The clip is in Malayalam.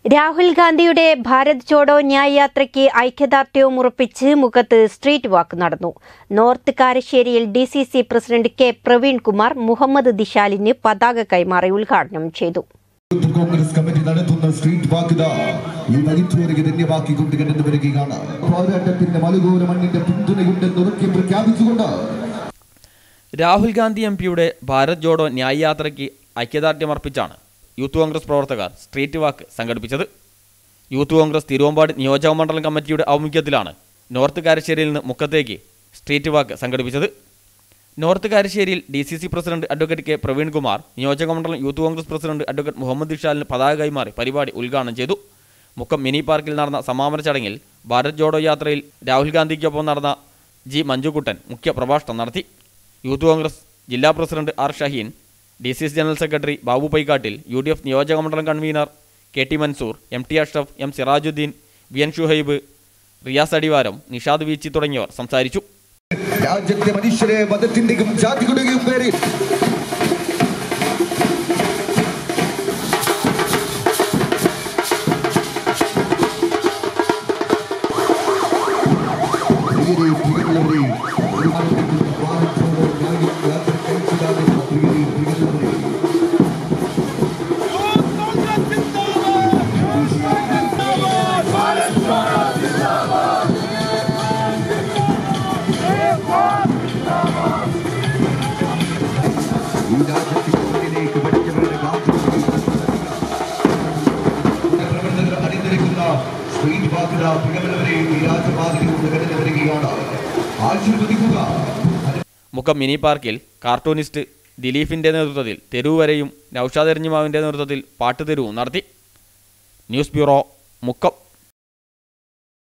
രാഹുൽ ഗാന്ധിയുടെ ഭാരത് ജോഡോ ന്യായ് യാത്രയ്ക്ക് ഐക്യദാർഢ്യവും ഉറപ്പിച്ച് മുഖത്ത് സ്ട്രീറ്റ് വാക്ക് നടന്നു. നോർത്ത് കാരശ്ശേരിയിൽ DCC president K Praveen Kumar Muhammad ദിശാലിന് പതാക കൈമാറി ഉദ്ഘാടനം ചെയ്തു. കോൺഗ്രസ് കമ്മിറ്റി നടത്തുന്ന സ്ട്രീറ്റ് വാക്ക് ഈ വലിച്ചോരയ്ക്ക് ധന്യവാക്കിക്കൊണ്ട് കടന്നു വരികയാണ്. പോരാട്ടത്തിന്റെ മലകോര മണ്ണിന്റെ പിന്തുണയുണ്ടെന്ന് ഉറക്കെ പ്രഖ്യാപിച്ചുകൊണ്ട് രാഹുൽ ഗാന്ധി MPയുടെ ഭാരത് ജോഡോ ന്യായ് യാത്രയ്ക്ക് ഐക്യദാർഢ്യമർപ്പിച്ചാണ് യൂത്ത് കോൺഗ്രസ് പ്രവർത്തകർ സ്ട്രീറ്റ് വാക്ക് സംഘടിപ്പിച്ചത്. യൂത്ത് കോൺഗ്രസ് തിരുവമ്പാടി നിയോജക മണ്ഡലം കമ്മിറ്റിയുടെ ആഭിമുഖ്യത്തിലാണ് നോർത്ത് കാരശ്ശേരിയിൽ നിന്ന് മുക്കത്തേക്ക് സ്ട്രീറ്റ് വാക്ക് സംഘടിപ്പിച്ചത്. നോർത്ത് കാരശ്ശേരിയിൽ DCC president advocate K Praveen Kumar, നിയോജക മണ്ഡലം youth Congress president advocate Muhammad ദിശാലിന് പതാക കൈമാറി പരിപാടി ഉദ്ഘാടനം ചെയ്തു. മുക്കം മിനി പാർക്കിൽ നടന്ന സമാപന ചടങ്ങിൽ ഭാരത് ജോഡോ യാത്രയിൽ രാഹുൽ ഗാന്ധിക്കൊപ്പം നടന്ന G മഞ്ജുക്കുട്ടൻ മുഖ്യ പ്രഭാഷണം നടത്തി. യൂത്ത് കോൺഗ്രസ് ജില്ലാ president R Shaheen, DCC general secretary Babu Paikkattil, UDF നിയോജക മണ്ഡലം convener KT Mansoor, MT Ashraf, M Sirajuddin, VN Shuhaib, Riyas Adivaram, Nishad വീച്ചി തുടങ്ങിയവർ സംസാരിച്ചു. രാജ്യത്തെ മനുഷ്യരെ മതത്തിന്റെയും ജാതിയുടെയും പേരിൽ മുക്കം മിനി പാർക്കിൽ കാർട്ടൂണിസ്റ്റ് ദിലീപിന്റെ നേതൃത്വത്തിൽ തെരുവരെയും നൌഷാദ് എറിഞ്ഞിമാവിന്റെ നേതൃത്വത്തിൽ പാട്ടുതെരുവും നടത്തി. News bureau, Mukkam.